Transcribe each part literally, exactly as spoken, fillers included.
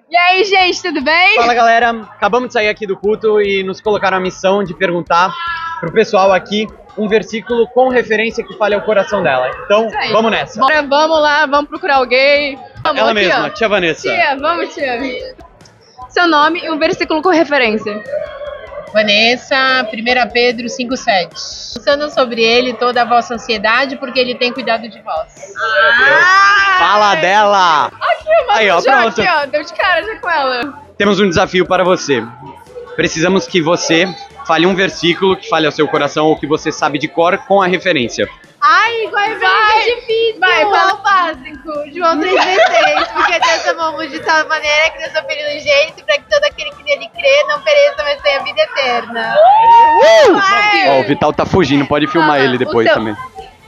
E aí, gente, tudo bem? Fala, galera. Acabamos de sair aqui do culto e nos colocaram a missão de perguntar pro pessoal aqui um versículo com referência que fale ao coração dela. Então, vamos nessa. Bora, vamos lá, vamos procurar alguém. Vamos, Ela aqui, mesma, ó. tia Vanessa. Tia, vamos, tia. Seu nome e um versículo com referência. Vanessa, primeira Pedro cinco, sete. Pensando sobre ele toda a vossa ansiedade, porque ele tem cuidado de vós. Ah! Fala dela! Aqui, ó, Aí, ó, já, pronto. aqui, ó, deu de cara já com ela. Temos um desafio para você. Precisamos que você fale um versículo que fale ao seu coração ou que você sabe de cor com a referência. Ai, vai, vai, é difícil. Vai, João fala. o básico. João três dezesseis. Porque Deus amou o mundo de tal maneira que Deus seu filho unigênito para que todo aquele que nele crê não pereça, mas tenha vida eterna. Ó, uh! oh, o Vital tá fugindo, pode filmar Ah, ele depois seu... também.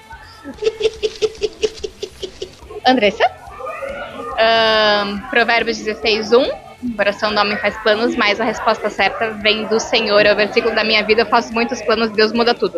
Andressa? Um, Provérbios dezesseis, um. O coração do homem faz planos, mas a resposta certa vem do Senhor. É o versículo da minha vida. Eu faço muitos planos, Deus muda tudo.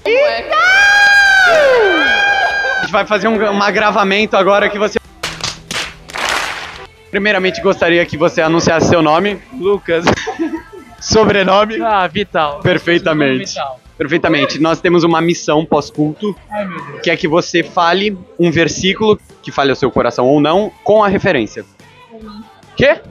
A gente vai fazer um, um agravamento agora que você... Primeiramente, gostaria que você anunciasse seu nome. Lucas. Sobrenome. Ah, Vital. Perfeitamente. Vital. Perfeitamente. Nós temos uma missão pós-culto, que é que você fale um versículo, que fale ao seu coração ou não, com a referência. Quê?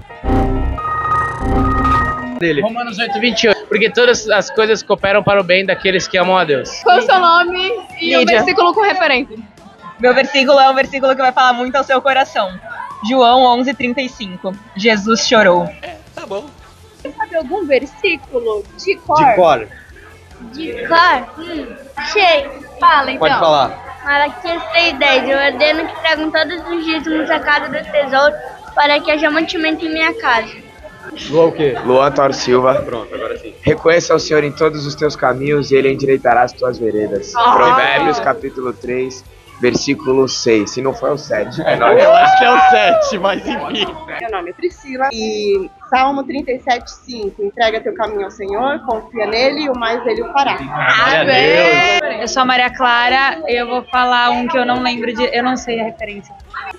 Dele. Romanos oito, vinte e oito. Porque todas as coisas cooperam para o bem daqueles que amam a Deus. Qual é o seu nome e um Lídia. versículo com referência? Meu versículo é um versículo que vai falar muito ao seu coração. João onze, trinta e cinco. Jesus chorou. Tá bom. Você sabe algum versículo de cor? De cor. De cor? Hum, sei. Fala então. Pode falar. Malaquias três, dez. Eu ordeno que tragam todos os dízimos à casa do tesouro para que haja mantimento em minha casa. Luan o quê? Luan Tauro Silva. Pronto, agora sim. Reconheça ao Senhor em todos os teus caminhos e Ele endireitará as tuas veredas. Ah, Provérbios, capítulo três, versículo seis. Se não for, é o sete. É nóis. Eu acho que é o sete, mas enfim. Meu nome é Priscila e Salmo trinta e sete, cinco. Entrega teu caminho ao Senhor, confia nele e o mais ele o fará. Glória a Deus. Eu sou a Maria Clara e eu vou falar um que eu não lembro de... Eu não sei a referência.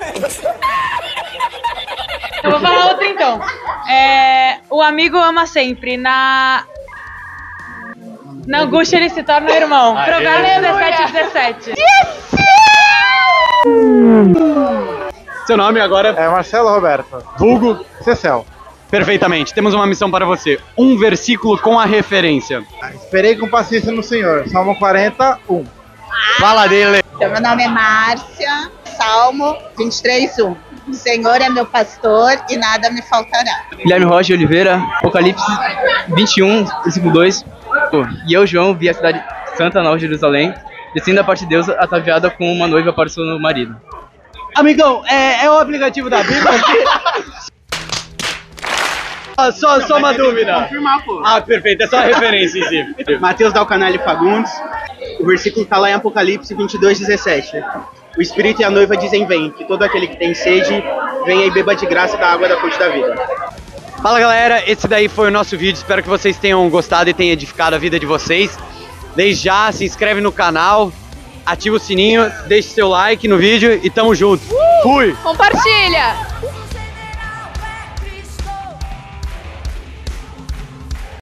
Eu vou falar outro então. É, o amigo ama sempre. Na... Na angústia ele se torna um irmão. Aê. Provérbios dezessete, dezessete. Seu nome agora? É Marcelo Roberto. Vulgo? Cecel. Perfeitamente. Temos uma missão para você. Um versículo com a referência. Esperei com paciência no Senhor. Salmo quarenta, um. Fala dele. Então, meu nome é Márcia, Salmo vinte e três, um. O Senhor é meu pastor e nada me faltará. Guilherme Rocha de Oliveira, Apocalipse vinte e um, versículo dois. E eu, João, vi a cidade santa, Nova Jerusalém, descendo da parte de Deus, ataviada com uma noiva para o seu marido. Amigão, é, é o aplicativo da Bíblia aqui? Ah, só, só uma dúvida. Confirmar, pô. Ah, perfeito. É só a referência em si. Mateus Dalcanelli Fagundes. O versículo está lá em Apocalipse vinte e dois, dezessete. O Espírito e a noiva dizem vem, que todo aquele que tem sede, venha e beba de graça da água da fonte da vida. Fala, galera. Esse daí foi o nosso vídeo. Espero que vocês tenham gostado e tenha edificado a vida de vocês. Desde já, se inscreve no canal, ativa o sininho, deixe seu like no vídeo e tamo junto. Uh! Fui! Compartilha!